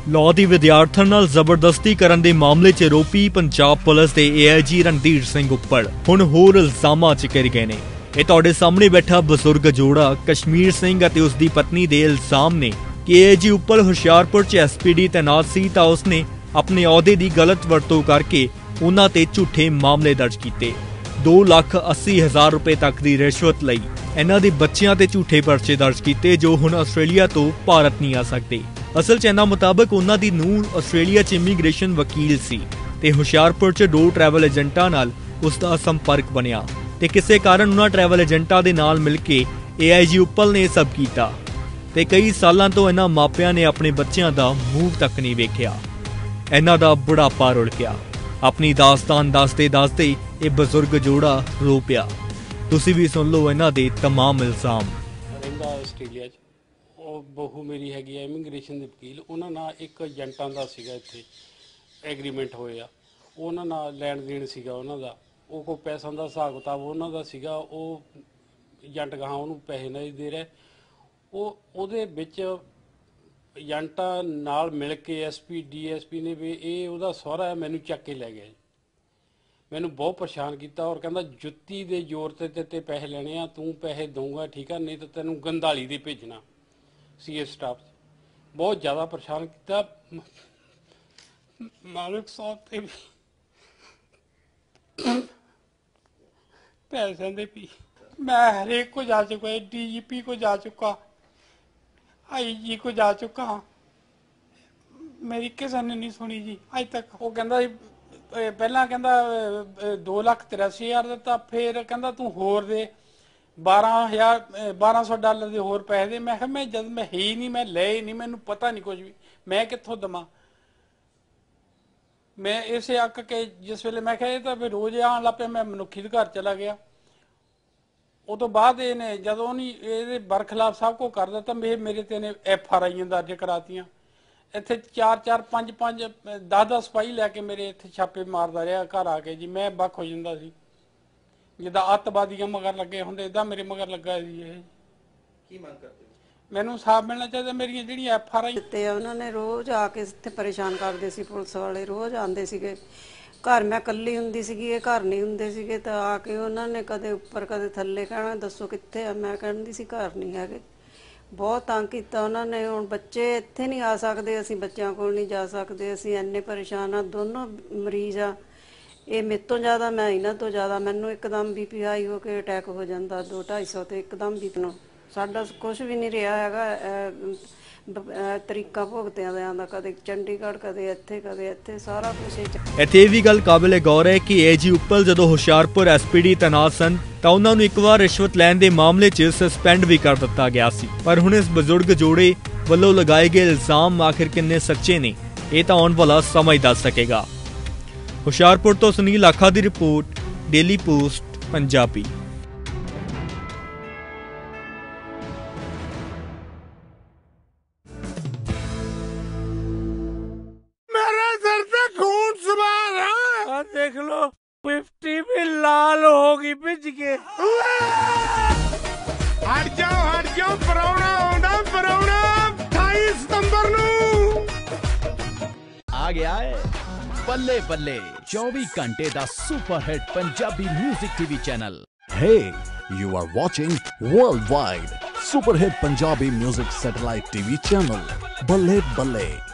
Law ਦੀ ਵਿਦਿਆਰਥਣ ਨਾਲ ਜ਼ਬਰਦਸਤੀ ਕਰਨ ਦੇ ਮਾਮਲੇ 'ਚ ਆਰੋਪੀ ਪੰਜਾਬ ਪੁਲਿਸ ਦੇ AIG ਰਣਧੀਰ ਸਿੰਘ ਉੱਪਰ ਹੁਣ ਹੋਰ ਇਲਜ਼ਾਮਾਂ 'ਚ ਘਿਰ ਗਏ ਨੇ। ਇਹ ਤੁਹਾਡੇ ਸਾਹਮਣੇ ਬੈਠਾ ਬਜ਼ੁਰਗ ਜੋੜਾ ਕਸ਼ਮੀਰ ਸਿੰਘ ਅਤੇ ਉਸ ਦੀ ਪਤਨੀ ਦੇ ਇਲਜ਼ਾਮ ਨੇ ਕਿ AIG ਉੱਪਰ ਹੁਸ਼ਿਆਰਪੁਰ 'ਚ SPD ਤੈਨਾਤ ਸੀ ਤਾਂ ਉਸਨੇ ਆਪਣੇ ਅਹੁਦੇ ਦੀ ਗਲਤ ਵਰਤੋਂ ਕਰਕੇ ਉਹਨਾਂ ਤੇ ਝੂਠੇ ਮਾਮਲੇ ਦਰਜ ਕੀਤੇ। 2,80,000 ਰੁਪਏ ਤੱਕ ਦੀ ਰਿਸ਼ਵਤ ਲਈ ਇਹਨਾਂ ਦੇ ਬੱਚਿਆਂ ਤੇ ਝੂਠੇ ਪਰਚੇ ਦਰਜ ਕੀਤੇ ਜੋ ਹੁਣ ਆਸਟ੍ਰੇਲੀਆ ਤੋਂ ਭਾਰਤ ਨਹੀਂ ਆ ਸਕਦੇ। ਅਸਲ 'ਚ ਇਹਨਾਂ ਮੁਤਾਬਕ ਉਹਨਾਂ ਦੀ ਨੂੰਹ ਆਸਟ੍ਰੇਲੀਆ 'ਚ ਇਮੀਗ੍ਰੇਸ਼ਨ ਵਕੀਲ ਸੀ ਤੇ ਹੁਸ਼ਿਆਰਪੁਰ 'ਚ 2 ਟਰੈਵਲ ਏਜੰਟਾਂ ਨਾਲ ਉਸ ਦਾ ਸੰਪਰਕ ਬਣਿਆ ਤੇ ਕਿਸੇ ਕਾਰਨ ਉਹਨਾਂ ਟਰੈਵਲ ਏਜੰਟਾਂ ਦੇ ਨਾਲ ਮਿਲ ਕੇ AIG ਉੱਪਲ ਨੇ ਇਹ ਸਭ ਕੀਤਾ ਤੇ ਕਈ ਸਾਲਾਂ ਤੋਂ ਇਹਨਾਂ ਮਾਪਿਆਂ ਨੇ ਆਪਣੇ ਬੱਚਿਆਂ ਦਾ ਮੂੰਹ ਤੱਕ ਨਹੀਂ ਵੇਖਿਆ। ਇਹਨਾਂ ਦਾ ਬੁਢਾਪਾ ਰੁਲ ਗਿਆ। ਆਪਣੀ ਦਾਸਤਾਨ ਦੱਸਦੇ ਇਹ ਬਜ਼ੁਰਗ ਜੋੜਾ ਰੋ ਪਿਆ। ਤੁਸੀਂ ਵੀ ਸੁਣ ਲਓ ਇਹਨਾਂ ਦੇ तमाम ਇਲਜ਼ਾਮ। ਰਹਿੰਦਾ ਆਸਟ੍ਰੇਲੀਆ 'ਚ ਉਹ ਬਹੂ ਮੇਰੀ ਹੈਗੀ ਹੈ ਇਮੀਗ੍ਰੇਸ਼ਨ ਦੇ ਵਕੀਲ, ਉਹਨਾਂ ਨਾਲ ਇੱਕ ਏਜੰਟਾਂ ਦਾ ਸੀਗਾ ਇੱਥੇ ਐਗਰੀਮੈਂਟ ਹੋਇਆ, ਉਹਨਾਂ ਨਾਲ ਲੈਣ ਦੇਣ ਸੀਗਾ ਉਹਨਾਂ ਦਾ, ਉਹ ਕੋਈ ਪੈਸਿਆਂ ਦਾ ਹਿਸਾਬ ਕਿਤਾਬ ਉਹਨਾਂ ਦਾ ਸੀਗਾ, ਉਹ ਏਜੰਟ ਗਾਹਾਂ ਉਹਨੂੰ ਪੈਸੇ ਨਹੀਂ ਦੇ ਰਿਹਾ, ਉਹਦੇ ਵਿੱਚ ਏਜੰਟਾਂ ਨਾਲ ਮਿਲ ਕੇ SP DSP ਨੇ ਵੀ ਇਹ ਉਹਦਾ ਸਹੁਰਾ ਹੈ, ਮੈਨੂੰ ਚੱਕ ਕੇ ਲੈ ਗਿਆ। ਮੈਨੂੰ ਬਹੁਤ ਪਰੇਸ਼ਾਨ ਕੀਤਾ ਔਰ ਕਹਿੰਦਾ ਜੁੱਤੀ ਦੇ ਜ਼ੋਰ ਤੇ ਪੈਸੇ ਲੈਣੇ ਆ, ਤੂੰ ਪੈਸੇ ਦਊਂਗਾ ਠੀਕ ਆ, ਨਹੀਂ ਤਾਂ ਤੈਨੂੰ ਗੰਦਾਲੀ ਦੇ ਭੇਜਣਾ। CS ਸਟਾਫ ਬਹੁਤ ਜ਼ਿਆਦਾ ਪਰੇਸ਼ਾਨ ਕੀਤਾ। ਮਾਲਕ ਸਾਹਿਬ ਤੇ ਵੀ ਪੈਸਿਆਂ ਦੇ ਵੀ मैं हरेक को जा चुका है, DGP को जा चुका, IG को जा चुका, मेरी किसी ने नहीं सुनी जी अज तक। वो कहता पहला कहता 2,83,000 दिता, फिर कहता तू होर दे 12,000 ਦੇ ਹੋਰ ਪੈਸੇ ਦੇ। मैं मैं जब मैं है ही नहीं, मैं ले ही नहीं, मैनू पता नहीं कुछ भी, मैं कितों दमा। मैं इसे अक के जिस वेले मैं कहा तो फिर रोज आन लग पे, मैं मनुखी घर चला गया। ਉਹ ਤੋਂ ਬਾਅਦ ਇਹਨੇ ਜਦੋਂ ਨਹੀਂ ਇਹਦੇ ਬਰਖਲਾਫ ਸਭ ਕੁਝ ਕਰ ਦਿੱਤਾ, ਮੇਰੇ ਤੇ ਨੇ FRI ਦਰਜ ਕਰਾਤੀਆਂ। ਇੱਥੇ 4-4 5-5 10-10 ਸਿਪਾਹੀ ਲੈ ਕੇ ਮੇਰੇ ਇੱਥੇ ਛਾਪੇ ਮਾਰਦਾ ਰਿਹਾ ਘਰ ਆ ਕੇ ਜੀ। ਮੈਂ ਵੱਖ ਹੋ ਜਾਂਦਾ ਸੀ, ਜਿੱਦਾਂ ਅੱਤਵਾਦੀਆਂ ਮਗਰ ਲੱਗੇ ਹੁੰਦੇ ਇਦਾਂ ਮੇਰੇ ਮਗਰ ਲੱਗਾ ਸੀ। ਇਹ ਕੀ ਮੰਗ ਕਰਦੇ? ਮੈਨੂੰ ਸਾਫ ਮਿਲਣਾ ਚਾਹੀਦਾ। ਮੇਰੀਆਂ ਜਿਹੜੀਆਂ FRI ਤੇ ਉਹਨਾਂ ਨੇ ਰੋਜ਼ ਆ ਕੇ ਇੱਥੇ ਪਰੇਸ਼ਾਨ ਕਰਦੇ ਸੀ, ਪੁਲਿਸ ਵਾਲੇ ਰੋਜ਼ ਆਉਂਦੇ ਸੀਗੇ घर। मैं कल्ली हुंदी सीगी, ये घर नहीं हुंदे सीगे, तो आके उन्होंने कदे उपर कदे थल्ले कहना दसो कित्थे आ, मैं कहंदी सी घर नहीं है। बहुत तंग किया उन्होंने। हुण बच्चे इत्थे नहीं आ सकते, असीं बच्चों कोल नहीं जा सकते, असीं इन्ने परेशान हाँ, दोनों मरीज आ। ये मेरे तो ज़्यादा, मैं इन्हां तो ज़्यादा। मैनूं एकदम BP हाई हो के अटैक हो जाता 200-250 तो एकदम BP। साडा कुछ भी नहीं रहा हैगा तरीका भुगतिਆਂ ਦਾ, ਕਦੇ ਚੰਡੀਗੜ੍ਹ ਕਦੇ ਇੱਥੇ ਸਾਰਾ ਕੁਝ। ਇੱਥੇ ਇਹ ਵੀ ਗੱਲ ਕਾਬਿਲੇ ਗੌਰ ਹੈ ਕਿ AIG ਉੱਪਲ ਜਦੋਂ ਹੁਸ਼ਿਆਰਪੁਰ SPD ਤੈਨਾਤ ਸਨ ਤਾਂ ਉਹਨਾਂ ਨੂੰ ਇੱਕ ਵਾਰ ਰਿਸ਼ਵਤ ਲੈਣ ਦੇ ਮਾਮਲੇ 'ਚ ਸਸਪੈਂਡ ਵੀ ਕਰ ਦਿੱਤਾ ਗਿਆ ਸੀ। ਪਰ ਹੁਣ ਇਸ ਬਜ਼ੁਰਗ ਜੋੜੇ ਵੱਲੋਂ ਲਗਾਏ ਗਏ ਇਲਜ਼ਾਮ ਆਖਿਰ ਕਿੰਨੇ ਸੱਚੇ ਨੇ, ਇਹ ਤਾਂ ਆਉਣ ਵਾਲਾ ਸਮਾਂ ਹੀ ਦੱਸ ਸਕੇਗਾ। ਹੁਸ਼ਿਆਰਪੁਰ ਤੋਂ ਸੁਨੀਲ ਆਖਾ ਦੀ ਰਿਪੋਰਟ, ਡੇਲੀ ਪੋਸਟ ਪੰਜਾਬੀ। देख लो 50 भी लाल होगी भिज के। हट जाओ पराउणा आउंदा, पराउणा 28 सितंबर नू आ गया है बल्ले बल्ले 24 घंटे दा super hit Punjabi music TV channel. Hey, you are watching worldwide super hit Punjabi music satellite TV channel Balle Balle।